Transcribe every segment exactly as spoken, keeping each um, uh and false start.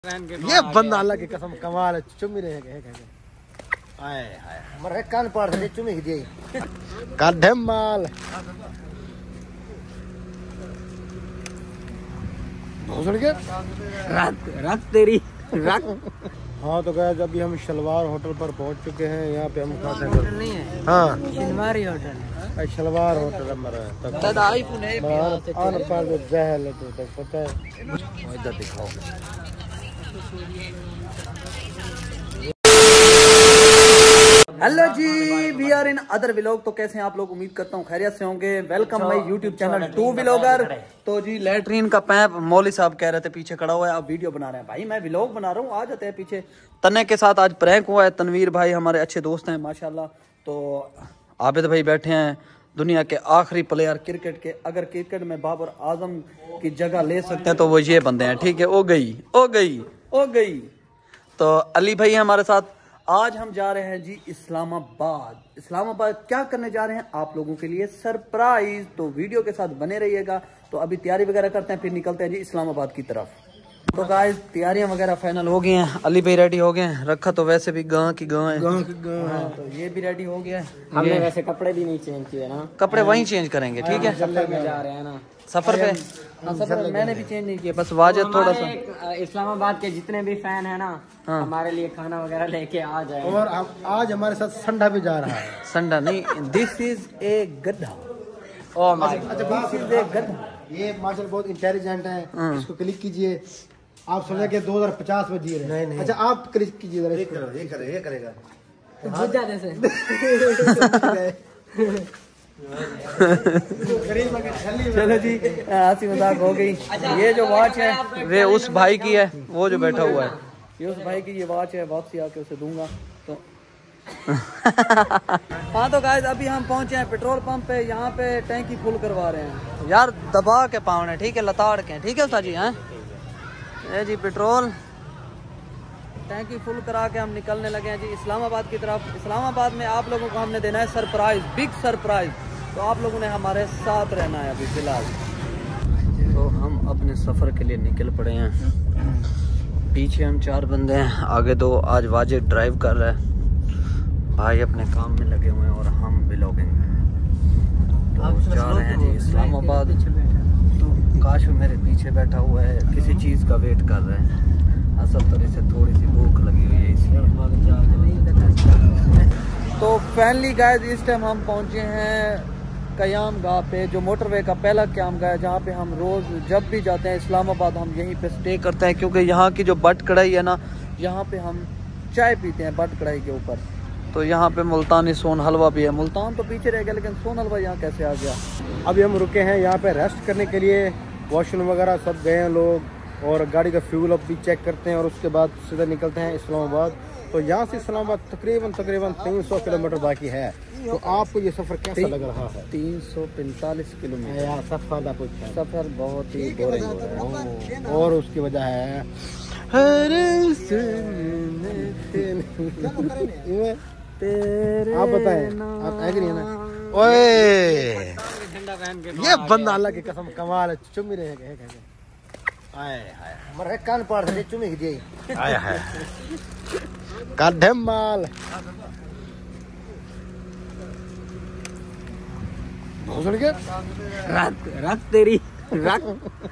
ये बंदा अल्लाह की कसम कमाल है। चुमी रहे है आए हाय मरे कान पाड़ दे चुमी दी काढे माल भोसड़ के रात रात तेरी रात। हाँ तो गए अभी हम शलवार होटल पर पहुंच चुके हैं। यहाँ पे हम खाते हैं होटल नहीं है, हाँ शलवारी होटल शलवार होटल है मरा अनपढ़ जहल तो तक पता है। इधर दिखाओ hello ji, we are in other vlog. तो कैसे हैं आप लोग? उम्मीद करता हूँ खैरियत से होंगे। Welcome my YouTube channel to vlogger. तो जी लैट्रीन का पैप मौली साहब कह रहे थे पीछे खड़ा हुआ है, आप वीडियो बना रहे हैं। भाई मैं व्लॉग बना रहा हूँ, आ जाते हैं पीछे। तन्ने के साथ आज प्रैंक हुआ है। तनवीर भाई हमारे अच्छे दोस्त हैं माशाल्लाह। तो आबिद भाई बैठे हैं, दुनिया के आखिरी प्लेयर क्रिकेट के। अगर क्रिकेट में बाबर आजम की जगह ले सकते हैं तो वो ये बंदे हैं। ठीक है, ओ गई ओ गई ओ गई। तो अली भाई हमारे साथ। आज हम जा रहे हैं जी इस्लामाबाद। इस्लामाबाद क्या करने जा रहे हैं आप लोगों के लिए सरप्राइज। तो वीडियो के साथ बने रहिएगा। तो अभी तैयारी वगैरह करते हैं, फिर निकलते हैं जी इस्लामाबाद की तरफ। तो गाइस तैयारियां वगैरह फाइनल हो गई हैं। अली भाई रेडी हो गए हैं। रखा तो वैसे भी गां की गां है, गां की गां है। तो ये भी रेडी हो गया है। हमने वैसे कपड़े भी नहीं चेंज किए ना, कपड़े वहीं चेंज करेंगे। ठीक है, सफर में जा रहे हैं ना, सफर पे। हाँ, सफर मैंने भी चेंज नहीं किया, बस वाजिद थोड़ा सा। इस्लामाबाद के जितने भी फैन है ना, हाँ। हमारे लिए खाना वगैरह लेके आ जाए। और आज हमारे साथ संडा भी जा रहा है। संडा नहीं, दिस इज ए गधा। Oh my this is a गधा। ये माशाल्लाह बहुत इंटेलिजेंट है। इसको क्लिक कीजिए। आप समझे कि दो हज़ार पचास में जी रहे हैं। नहीं नहीं, अच्छा आप क्लिक कीजिए जरा। ये करो, ये करे, ये करेगा बुझा जैसे। चलो जी, हंसी मजाक हो गई। ये जो वॉच है वे उस भाई की है, वो जो बैठा हुआ है ये उस भाई की ये वॉच है। वापसी आके उसे दूंगा तो। हाँ तो गाइस अभी हम पहुंचे हैं पेट्रोल पंप पे। यहाँ पे टैंकी फुल करवा रहे हैं यार, दबा के पावने। ठीक है, लताड़ के। ठीक है उस्ताद जी। हैं ये जी पेट्रोल टैंकी फुल करा के हम निकलने लगे हैं जी इस्लामाबाद की तरफ। इस्लामाबाद में आप लोगों को हमने देना है सरप्राइज, बिग सरप्राइज। तो आप लोगों ने हमारे साथ रहना है अभी फिलहाल। तो हम अपने सफ़र के लिए निकल पड़े हैं। पीछे हम चार बंदे हैं, आगे दो। आज वाजिद ड्राइव कर रहा है, भाई अपने काम में लगे हुए हैं और हम व्लॉगिंग। तो जा रहे हैं जी इस्लामाबाद। तो काशु मेरे पीछे बैठा हुआ है, किसी चीज़ का वेट कर रहे हैं। असल तरह से थोड़ी सी भूख लगी हुई है इसलिए। तो फाइनली गाइस इस टाइम हम पहुंचे हैं कयाम गाह पे, जो मोटरवे का पहला क्याम गाह है, जहाँ पे हम रोज़ जब भी जाते हैं इस्लामाबाद हम यहीं पे स्टे करते हैं। क्योंकि यहाँ की जो बट कढ़ाई है ना, यहाँ पे हम चाय पीते हैं बट कढ़ाई के ऊपर। तो यहाँ पे मुल्तानी सोन हलवा भी है। मुल्तान तो पीछे रह गया, लेकिन सोन हलवा यहाँ कैसे आ गया। अभी हम रुके हैं यहाँ पे रेस्ट करने के लिए। वॉशरूम वगैरह सब गए हैं लोग, और गाड़ी का फ्यूल अप भी चेक करते हैं, और उसके बाद सीधा निकलते हैं इस्लामाबाद। तो यहाँ से इस्लामाबाद तकरीबन तकरीबन तीन सौ किलोमीटर बाकी है। तो आपको ये सफ़र कैसा लग रहा है? तीन सौ पैंतालीस किलोमीटर यार सफ़र कुछ है। सफ़र बहुत ही बोरिंग हो रहा है, और उसकी वजह है आप बताएं, आप एग्री है ना? ओए ये बंदा अल्लाह की कसम कमाल है। चुमी रहे आए हाय मरे कान पाड़ दे चुमी दी आए हाय काढे माल भोसड़ के रात रात तेरी रात।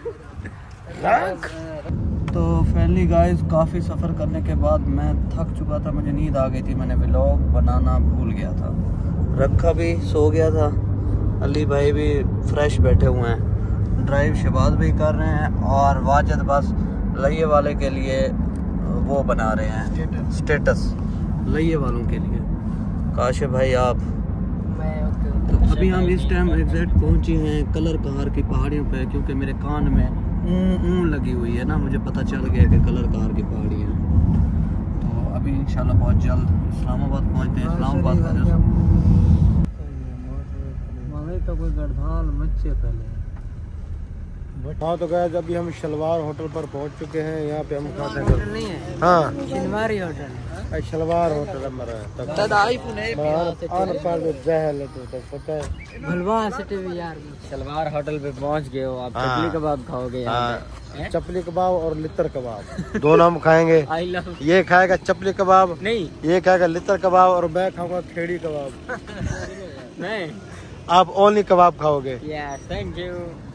तो फाइनली गाइस काफ़ी सफ़र करने के बाद मैं थक चुका था, मुझे नींद आ गई थी। मैंने व्लॉग बनाना भूल गया था। रखा भी सो गया था, अली भाई भी फ्रेश बैठे हुए हैं। ड्राइव शबाज भी कर रहे हैं, और वाजिद बस लइये वाले के लिए वो बना रहे हैं स्टेटस लइये वालों के लिए। काश भाई आप। तो अभी हम इस टाइम एग्जैक्ट पहुंचे हैं कलर कहार की पहाड़ियों पे, क्योंकि मेरे कान में ऊँ ऊँ लगी हुई है ना, मुझे पता चल गया कि कलर कहार की पहाड़ी है। तो अभी इंशाल्लाह बहुत जल्द इस्लामाबाद पहुंचते हैं। इस्लामाबाद का जो तो कोई गढ़धाल मच्छे पहले हाँ तो गए अभी हम शलवार होटल पर पहुंच चुके हैं। यहाँ पे हम खाते हैं नहीं है, हाँ शलवारी होटल शलवार होटल हमारा शलवार होटल पे पहुंच गए हो आप। चपली कबाब खाओगे यहाँ पे? चपली कबाब और लितर कबाब दोनों हम खाएंगे। आई लव ये खाएगा चपली कबाब, नहीं ये खाएगा लितर कबाब और मैं खाऊंगा खेड़ी कबाब। नहीं, आप ओनली कबाब खाओगे। Yes thank you.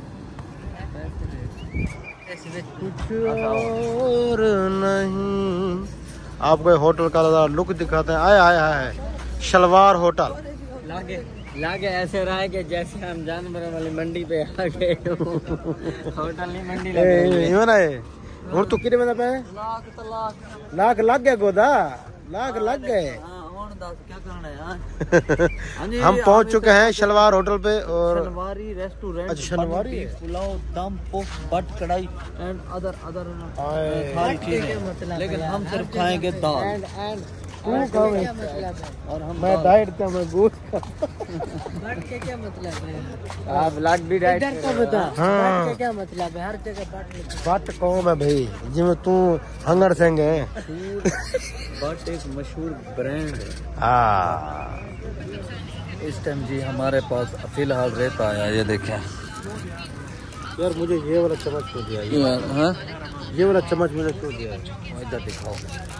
कुछ और नहीं, आपको होटल का लुक दिखाते हैं। आए आए आए शलवार होटल लागे लागे ऐसे रहा है कि जैसे हम जानवरों वाली मंडी पे आ गए हो। होटल नहीं मंडी लगे। हूँ तू कितने बंदा पे लाख तो लाख लाख लग गया गोदा, लाख लग गए। क्या करना है यार। हम पहुंच चुके हैं शलवार होटल पे और शलवारी रेस्टोरेंट। अच्छा शलवारी है। पुलाव, दम, पुफ, बट, कढ़ाई एंड अदर अदर सारी चीजें, लेकिन हम सिर्फ खाएंगे दाल। तू खाओगे और हम मैं डाइट का मैं गोश्त का। बट के क्या मतलब है? आप लाख भी डाइट का बता। हाँ बट के क्या मतलब है? हर जगह बट बट कौन है भाई जिसमें तू हंगर सिंह है। बट एक मशहूर ब्रांड है। हाँ इस टाइम जी हमारे पास फिलहाल रहता है, ये देखें यार मुझे ये वाला चम्मच क्यों दिया? ये, हाँ? ये वाला चम्मच मुझे क्यों दिया? इधर दिखाओ।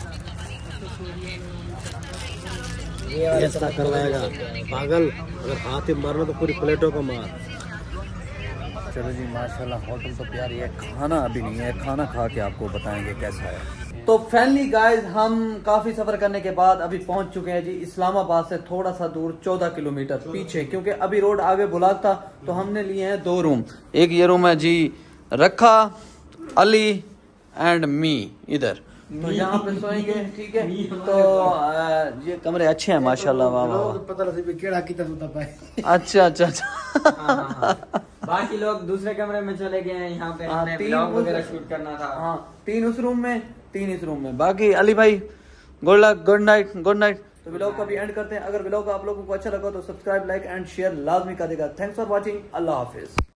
ऐसा कर लाएगा पागल, अगर हाथ ही मारना तो पूरी प्लेटों को मार। चलो जी माशाल्लाह होटल तो प्यारी है, खाना अभी नहीं है, खाना खा के आपको बताएंगे कैसा है। तो फैमिली गाइस हम काफी सफर करने के बाद अभी पहुंच चुके हैं जी इस्लामाबाद से थोड़ा सा दूर चौदह किलोमीटर पीछे, क्योंकि अभी रोड आगे बुलाक था तो हमने लिए हैं दो रूम। एक ये रूम है जी रखा, अली एंड मी इधर, तो यहाँ पे सोएंगे। ठीक है, तो आ, ये कमरे अच्छे हैं माशाल्लाह। वाह वाह, पता नहीं केड़ा कितना होता पाए। अच्छा अच्छा अच्छा। बाकी लोग दूसरे कमरे में चले गए हैं। यहाँ पे हमने तीन व्लॉग उस- वगैरह शूट करना था। हाँ तीन उस रूम में, तीन इस रूम में। बाकी अली भाई good luck, good night, good night. तो व्लॉग का भी एंड करते हैं। अगर व्लॉग आप लोगों को अच्छा लगा तो सब्सक्राइब, लाइक एंड शेयर लाजमी कर देगा। Thanks for watching. अल्लाह हाफिज।